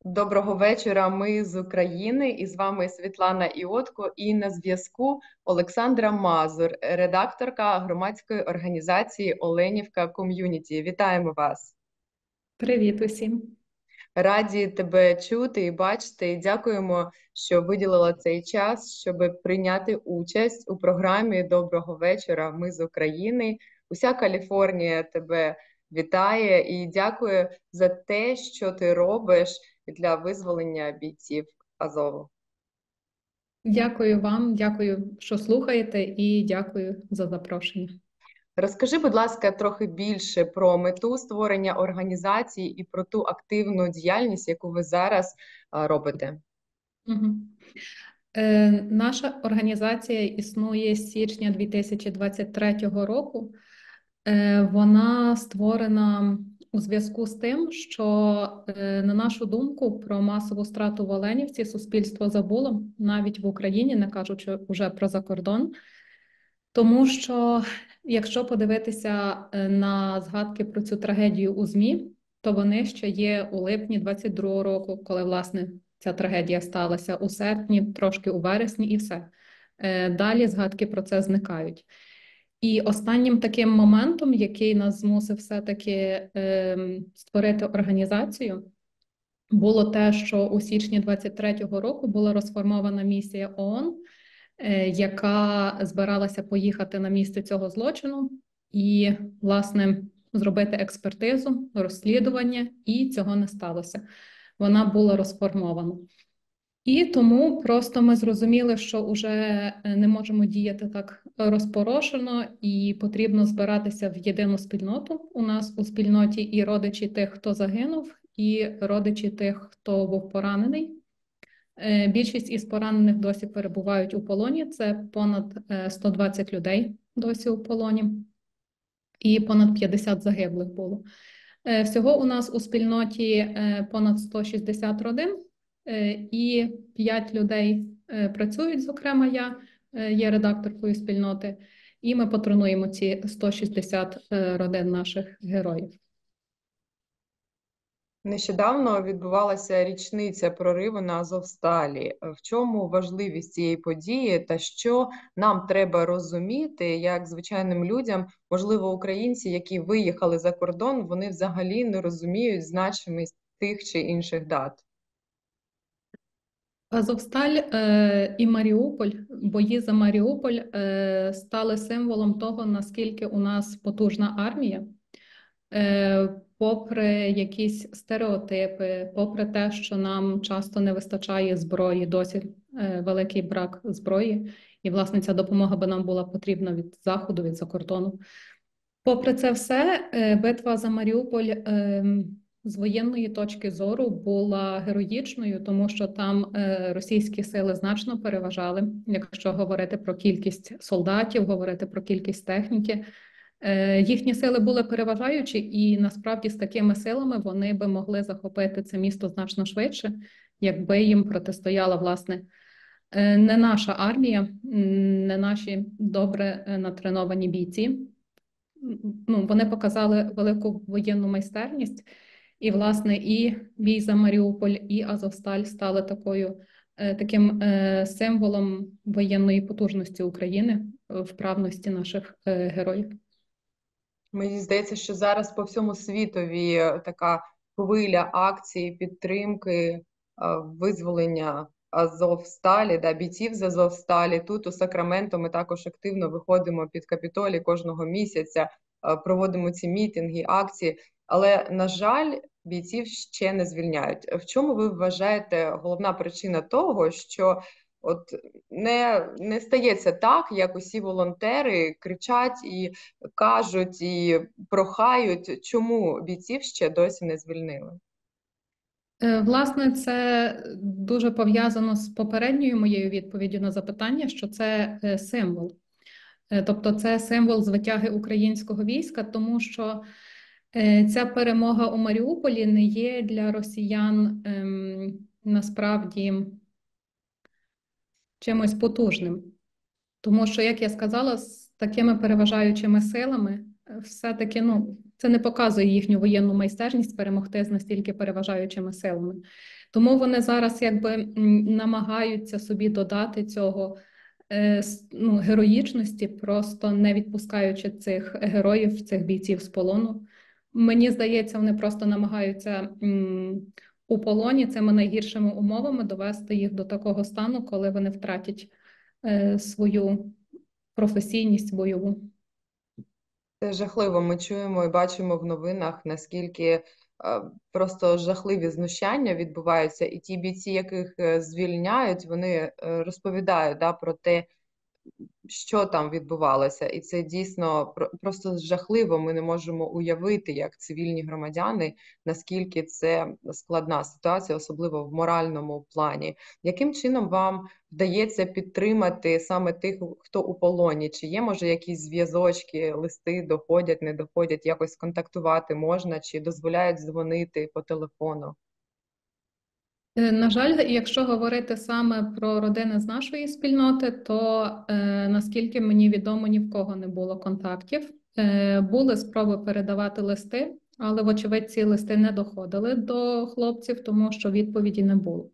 Доброго вечора. Ми з України, і з вами Світлана Іотко. І на зв'язку Олександра Мазур, редакторка громадської організації Оленівка Ком'юніті. Вітаємо вас! Привіт усім. Раді тебе чути і бачити. І дякуємо, що виділила цей час, щоб прийняти участь у програмі Доброго вечора. Ми з України. Уся Каліфорнія тебе вітає і дякую за те, що ти робиш для визволення бійців Азову. Дякую вам, дякую, що слухаєте, і дякую за запрошення. Розкажи, будь ласка, трохи більше про мету створення організації і про ту активну діяльність, яку ви зараз робите. Угу. Наша організація існує з січня 2023 року. Вона створена у зв'язку з тим, що, на нашу думку, про масову страту в Оленівці суспільство забуло, навіть в Україні, не кажучи вже про закордон. Тому що, якщо подивитися на згадки про цю трагедію у ЗМІ, то вони ще є у липні 22-го року, коли, власне, ця трагедія сталася, у серпні, трошки у вересні і все. Далі згадки про це зникають. І останнім таким моментом, який нас змусив все-таки створити організацію, було те, що у січні 23-го року була розформована місія ООН, яка збиралася поїхати на місце цього злочину і, власне, зробити експертизу, розслідування, і цього не сталося. Вона була розформована. І тому просто ми зрозуміли, що вже не можемо діяти так розпорошено, і потрібно збиратися в єдину спільноту. У нас у спільноті і родичі тих, хто загинув, і родичі тих, хто був поранений. Більшість із поранених досі перебувають у полоні. Це понад 120 людей досі у полоні, і понад 50 загиблих було. Всього у нас у спільноті понад 160 родин, і 5 людей працюють, зокрема я є редакторкою спільноти, і ми патронуємо ці 160 родин наших героїв. Нещодавно відбувалася річниця прориву на Азовсталі. В чому важливість цієї події та що нам треба розуміти, як звичайним людям, можливо, українці, які виїхали за кордон, вони взагалі не розуміють значимість тих чи інших дат? Азовсталь і Маріуполь, бої за Маріуполь стали символом того, наскільки у нас потужна армія. Попри якісь стереотипи, попри те, що нам часто не вистачає зброї, досі великий брак зброї, і, власне, ця допомога би нам була потрібна від Заходу, від закордону. Попри це все, битва за Маріуполь з воєнної точки зору була героїчною, тому що там російські сили значно переважали, якщо говорити про кількість солдатів, говорити про кількість техніки. Їхні сили були переважаючі, і насправді з такими силами вони би могли захопити це місто значно швидше, якби їм протистояла, власне, не наша армія, не наші добре натреновані бійці. Ну, вони показали велику воєнну майстерність, і, власне, і бій за Маріуполь, і Азовсталь стали таким символом воєнної потужності України, вправності наших героїв. Мені здається, що зараз по всьому світові така хвиля акцій підтримки визволення Азовсталі, да, бійців з Азовсталі. Тут у Сакраменто ми також активно виходимо під Капітолій кожного місяця, проводимо ці мітинги, акції. Але, на жаль, бійців ще не звільняють. В чому ви вважаєте головна причина того, що от не стається так, як усі волонтери кричать і кажуть, і прохають, чому бійців ще досі не звільнили? Власне, це дуже пов'язано з попередньою моєю відповіддю на запитання, що це символ. Тобто це символ звитяги українського війська, тому що ця перемога у Маріуполі не є для росіян насправді чимось потужним. Тому що, як я сказала, з такими переважаючими силами все-таки, це не показує їхню воєнну майстерність перемогти з настільки переважаючими силами. Тому вони зараз якби намагаються собі додати цього героїчності, просто не відпускаючи цих героїв, цих бійців з полону. Мені здається, вони просто намагаються у полоні цими найгіршими умовами довести їх до такого стану, коли вони втратять свою професійність бойову. Це жахливо. Ми чуємо і бачимо в новинах, наскільки просто жахливі знущання відбуваються, і ті бійці, яких звільняють, вони розповідають, да, про те, що там відбувалося, і це дійсно просто жахливо. Ми не можемо уявити, як цивільні громадяни, наскільки це складна ситуація, особливо в моральному плані. Яким чином вам вдається підтримати саме тих, хто у полоні? Чи є, може, якісь зв'язочки, листи доходять, не доходять, якось контактувати можна, чи дозволяють дзвонити по телефону? На жаль, якщо говорити саме про родини з нашої спільноти, то наскільки мені відомо, ні в кого не було контактів. Були спроби передавати листи, але, вочевидь, ці листи не доходили до хлопців, тому що відповіді не було.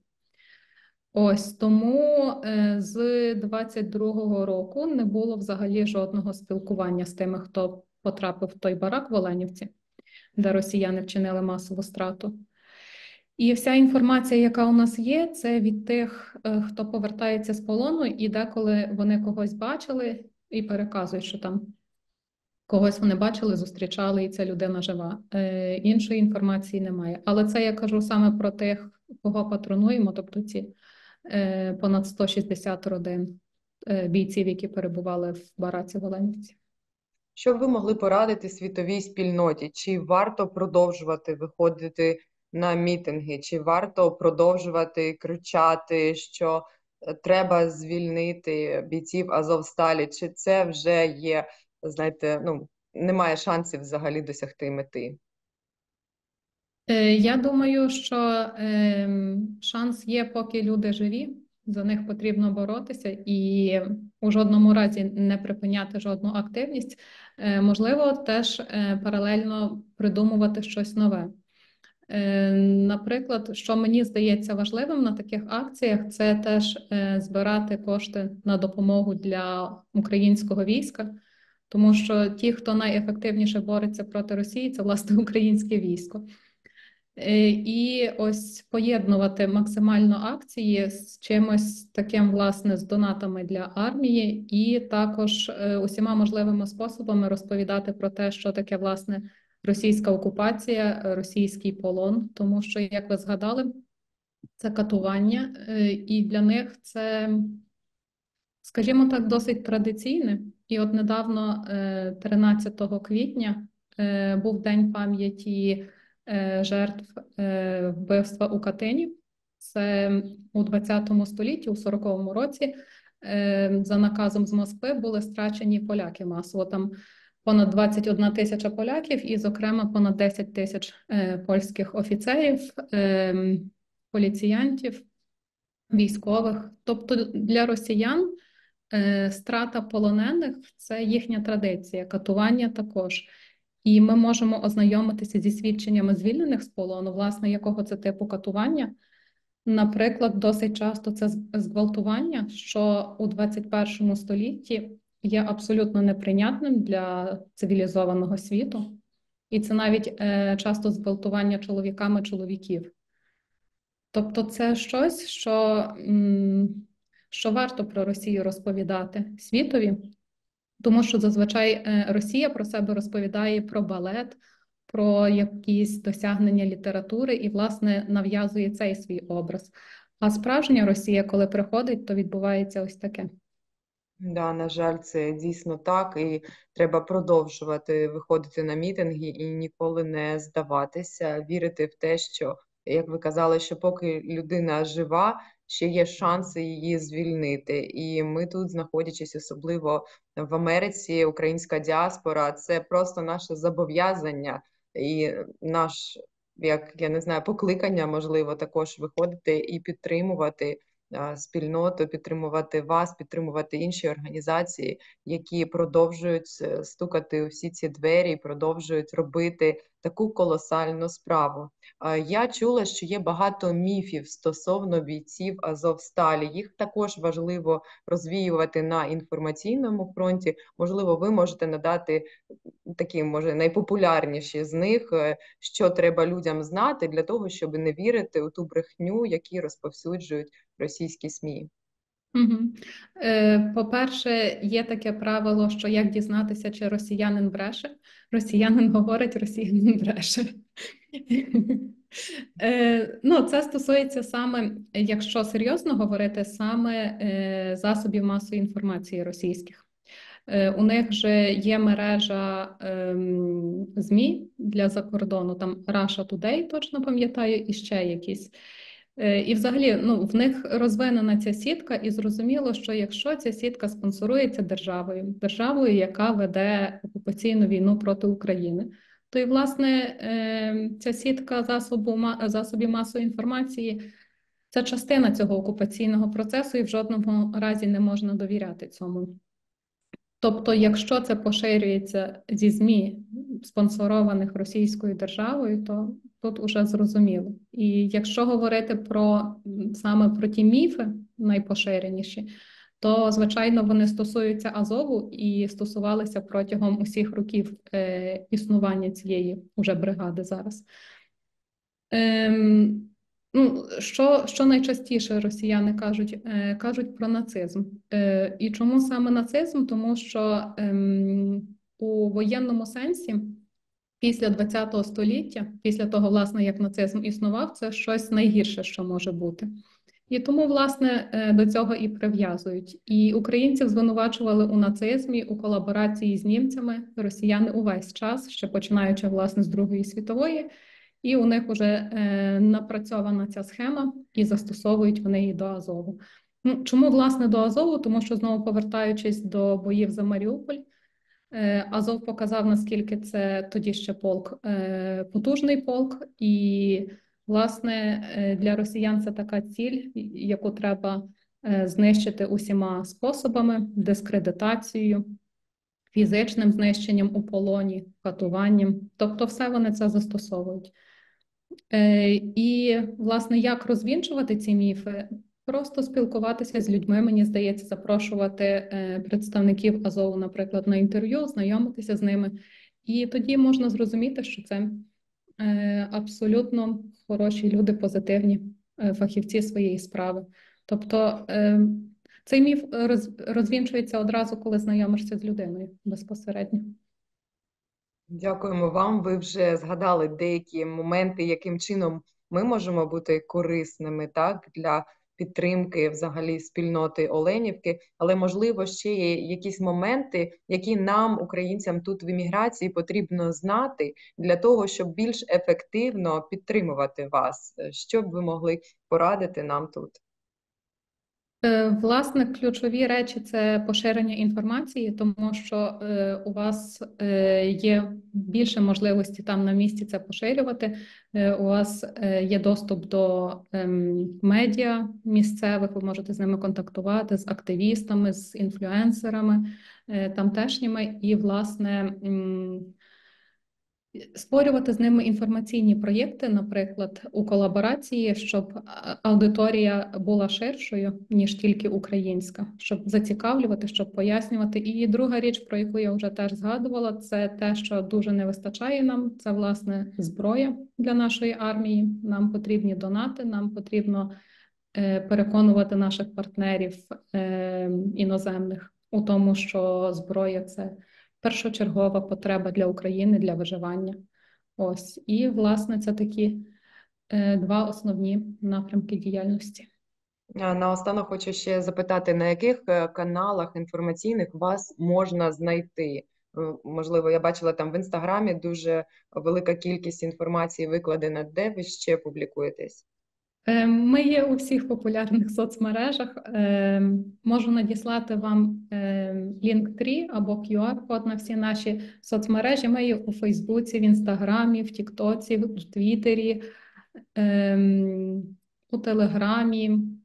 Ось тому з 22-го року не було взагалі жодного спілкування з тими, хто потрапив в той барак в Оленівці, де росіяни вчинили масову страту. І вся інформація, яка у нас є, це від тих, хто повертається з полону, і деколи вони когось бачили і переказують, що там когось вони бачили, зустрічали, і ця людина жива. Іншої інформації немає. Але це я кажу саме про тих, кого патронуємо, тобто ці понад 160 родин бійців, які перебували в бараці в Оленівці. Що б ви могли порадити світовій спільноті? Чи варто продовжувати виходити на мітинги? Чи варто продовжувати кричати, що треба звільнити бійців Азовсталі? Чи це вже є, знаєте, ну, немає шансів взагалі досягти мети? Я думаю, що шанс є, поки люди живі. За них потрібно боротися і у жодному разі не припиняти жодну активність. Можливо, теж паралельно придумувати щось нове. Наприклад, що мені здається важливим на таких акціях, це теж збирати кошти на допомогу для українського війська, тому що ті, хто найефективніше бореться проти Росії, це власне українське військо. І ось поєднувати максимально акції з чимось таким, власне, з донатами для армії, і також усіма можливими способами розповідати про те, що таке, власне, російська окупація, російський полон, тому що, як ви згадали, це катування, і для них це, скажімо так, досить традиційне. І от недавно, 13 квітня, був День пам'яті жертв вбивства у Катині. Це у 20 столітті, у 40-му році, за наказом з Москви були страчені поляки масово. Там понад 21 тисяча поляків і, зокрема, понад 10 тисяч польських офіцерів, поліціянтів, військових. Тобто для росіян страта полонених – це їхня традиція, катування також. І ми можемо ознайомитися зі свідченнями звільнених з полону, власне, якого це типу катування. Наприклад, досить часто це зґвалтування, що у 21 столітті є абсолютно неприйнятним для цивілізованого світу. І це навіть часто зґвалтування чоловіками чоловіків. Тобто це щось, що варто про Росію розповідати світові, тому що зазвичай Росія про себе розповідає про балет, про якісь досягнення літератури і, власне, нав'язує цей свій образ. А справжня Росія, коли приходить, то відбувається ось таке. Да, на жаль, це дійсно так, і треба продовжувати виходити на мітинги і ніколи не здаватися, вірити в те, що, як ви казали, що поки людина жива, ще є шанси її звільнити. І ми тут, знаходячись особливо в Америці, українська діаспора, це просто наше зобов'язання і наш, як я не знаю, покликання, можливо, також виходити і підтримувати спільноту, підтримувати вас, підтримувати інші організації, які продовжують стукати у всі ці двері і продовжують робити таку колосальну справу. Я чула, що є багато міфів стосовно бійців Азовсталі. Їх також важливо розвіювати на інформаційному фронті. Можливо, ви можете надати такі, може, найпопулярніші з них, що треба людям знати для того, щоб не вірити у ту брехню, які розповсюджують російські СМІ. Угу. По-перше, є таке правило, що як дізнатися, чи росіянин бреше. Росіянин говорить, росіянин бреше. Ну, це стосується саме, якщо серйозно говорити, саме засобів масової інформації російських. У них же є мережа ЗМІ для закордону, там Russia Today, точно пам'ятаю, і ще якісь. І взагалі, ну, в них розвинена ця сітка, і зрозуміло, що якщо ця сітка спонсорується державою, яка веде окупаційну війну проти України, то і, власне, ця сітка засобів масової інформації – це частина цього окупаційного процесу, і в жодному разі не можна довіряти цьому. Тобто, якщо це поширюється зі ЗМІ, спонсорованих Російською державою, то тут уже зрозуміло. І якщо говорити саме про ті міфи найпоширеніші, то, звичайно, вони стосуються Азову і стосувалися протягом усіх років існування цієї уже бригади зараз. Ну, що найчастіше росіяни кажуть? Кажуть про нацизм. І чому саме нацизм? Тому що у воєнному сенсі після ХХ століття, після того, власне, як нацизм існував, це щось найгірше, що може бути. І тому, власне, до цього і прив'язують. І українців звинувачували у нацизмі, у колаборації з німцями, росіяни увесь час, ще починаючи, власне, з Другої світової, і у них вже напрацьована ця схема, і застосовують вони її до Азову. Ну, чому, власне, до Азову? Тому що, знову повертаючись до боїв за Маріуполь, Азов показав, наскільки це тоді ще полк, потужний полк, і, власне, для росіян це така ціль, яку треба знищити усіма способами, дискредитацією, фізичним знищенням у полоні, катуванням. Тобто все вони це застосовують. І, власне, як розвінчувати ці міфи? Просто спілкуватися з людьми, мені здається, запрошувати представників Азову, наприклад, на інтерв'ю, знайомитися з ними. І тоді можна зрозуміти, що це абсолютно хороші люди, позитивні фахівці своєї справи. Тобто цей міф розвінчується одразу, коли знайомишся з людиною безпосередньо. Дякуємо вам. Ви вже згадали деякі моменти, яким чином ми можемо бути корисними, так, для підтримки взагалі спільноти Оленівки, але можливо ще є якісь моменти, які нам, українцям тут в еміграції, потрібно знати для того, щоб більш ефективно підтримувати вас. Що б ви могли порадити нам тут? Власне, ключові речі – це поширення інформації, тому що у вас є більше можливості там на місці це поширювати. У вас є доступ до медіа місцевих, ви можете з ними контактувати, з активістами, з інфлюенсерами тамтешніми і, власне, створювати з ними інформаційні проєкти, наприклад, у колаборації, щоб аудиторія була ширшою, ніж тільки українська, щоб зацікавлювати, щоб пояснювати. І друга річ, про яку я вже теж згадувала, це те, що дуже не вистачає нам, це, власне, зброя для нашої армії. Нам потрібні донати, нам потрібно переконувати наших партнерів іноземних у тому, що зброя – це першочергова потреба для України, для виживання. Ось. І, власне, це такі два основні напрямки діяльності. Наостанок хочу ще запитати, на яких каналах інформаційних вас можна знайти? Можливо, я бачила там в Інстаграмі дуже велика кількість інформації викладена. Де ви ще публікуєтесь? Ми є у всіх популярних соцмережах. Можу надіслати вам Linktree або QR-код на всі наші соцмережі. Ми є у Фейсбуці, в Інстаграмі, в Тіктоці, в Твіттері, у Телеграмі.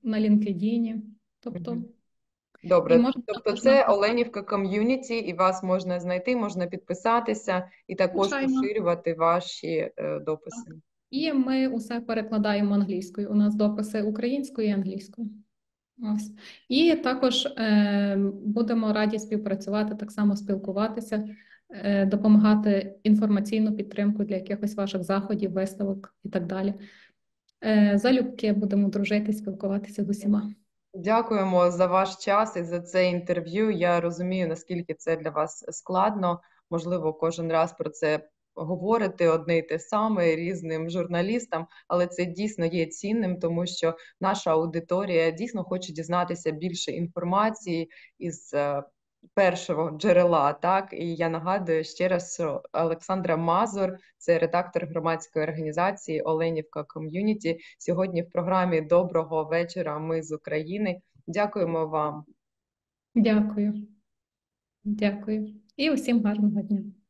на LinkedIn. Тобто, Мгм. і Добре, можна тобто також це написати, Оленівка ком'юніті, і вас можна знайти, можна підписатися і також звичайно. поширювати ваші дописи. Так. І ми усе перекладаємо англійською. У нас дописи українською і англійською. Ось. І також будемо раді співпрацювати, так само спілкуватися, допомагати інформаційну підтримку для якихось ваших заходів, виставок і так далі. Залюбки будемо дружити, спілкуватися з усіма. Дякуємо за ваш час і за це інтерв'ю. Я розумію, наскільки це для вас складно. Можливо, кожен раз про це говорити одне й те саме різним журналістам, але це дійсно є цінним, тому що наша аудиторія дійсно хоче дізнатися більше інформації із першого джерела. Так, і я нагадую ще раз, що Олександра Мазур, це редактор громадської організації Оленівка Ком'юніті. Сьогодні в програмі Доброго вечора. Ми з України. Дякуємо вам. Дякую. Дякую. І усім гарного дня.